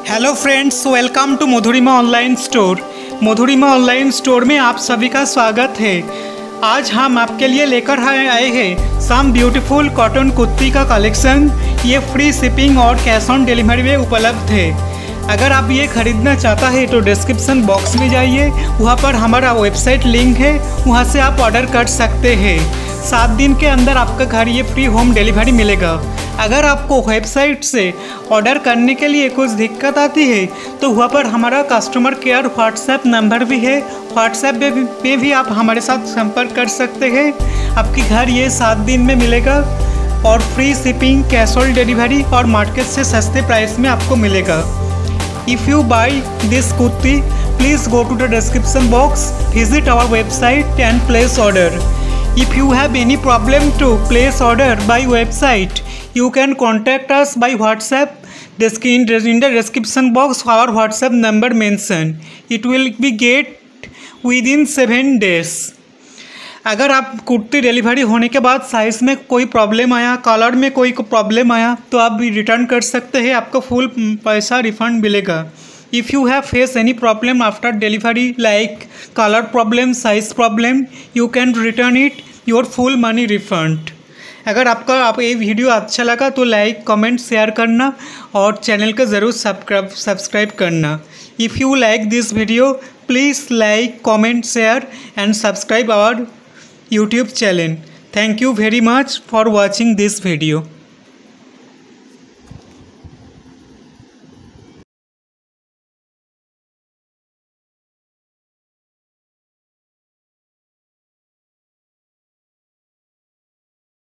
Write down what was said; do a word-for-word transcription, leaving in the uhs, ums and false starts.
Hello friends, welcome to Madhurima online store. Madhurima online store में आप सभी का स्वागत है। आज हम आपके लिए लेकर आए हैं सम ब्यूटीफुल कॉटन कुर्ती का कलेक्शन। ये फ्री शिपिंग और कैश ऑन डिलीवरी में उपलब्ध है। अगर आप ये खरीदना चाहता है तो डिस्क्रिप्शन बॉक्स में जाइए, वहाँ पर हमारा वेबसाइट लिंक है, वहाँ से आप ऑर्डर कर सकते हैं। सात दिन के अंदर आपका घर ये फ्री होम डिलीवरी मिलेगा। अगर आपको वेबसाइट से ऑर्डर करने के लिए कुछ दिक्कत आती है तो वहाँ पर हमारा कस्टमर केयर व्हाट्सएप नंबर भी है। व्हाट्सएप पे भी, पे भी आप हमारे साथ संपर्क कर सकते हैं। आपके घर ये सात दिन में मिलेगा और free shipping, cash on delivery और मार्केट से सस्ते प्राइस में आपको मिलेगा। If you buy this kurti, please go to the description box, visit our website and place order. If you have any problem to place order by website, you can contact us by WhatsApp. In the description box, our WhatsApp number mentioned. It will be get within seven days. अगर आप kurti delivery होने के बाद size में कोई problem आया, colour में कोई प्रॉब्लम आया तो आप भी रिटर्न कर सकते हैं, आपको फुल पैसा रिफंड मिलेगा। If you have face any problem after delivery like colour problem, size problem, you can return it, your full money refund. अगर आपका आप ये वीडियो अच्छा लगा तो लाइक, कमेंट, शेयर करना और चैनल को ज़रूर सब्सक्राइब सब्सक्राइब करना। If you like this video, please like, comment, share and subscribe our YouTube channel. Thank you very much for watching this video.